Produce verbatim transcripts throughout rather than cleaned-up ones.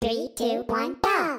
three, two, one, go!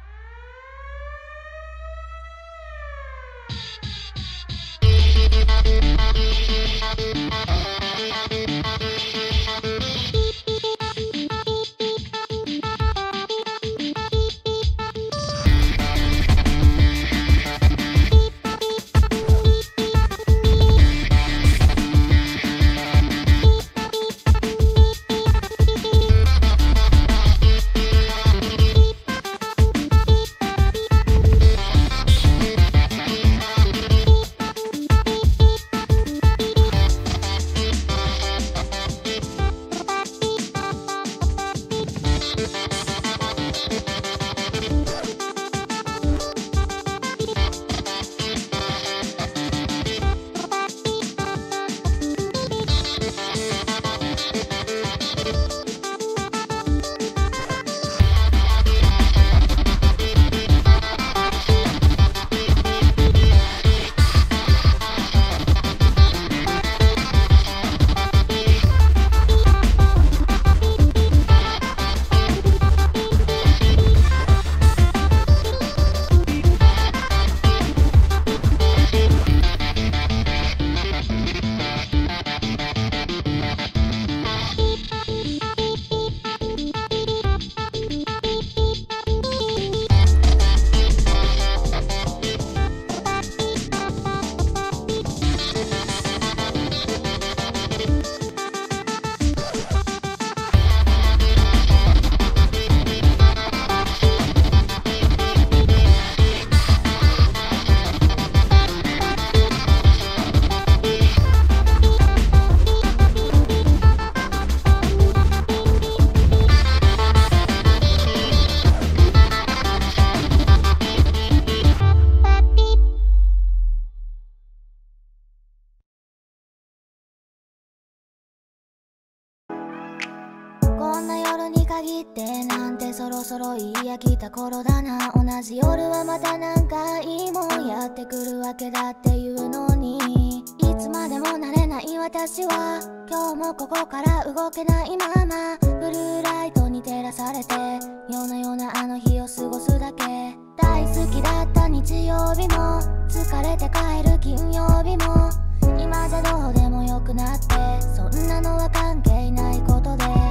こんな夜に限ってなんてそろそろいいや来た頃だな。同じ夜はまた何回もやってくるわけだっていうのに、いつまでも慣れない私は今日もここから動けないままブルーライトに照らされて夜な夜なあの日を過ごすだけ。大好きだった日曜日も疲れて帰る金曜日も今じゃどうでもよくなって、そんなのは関係ないことで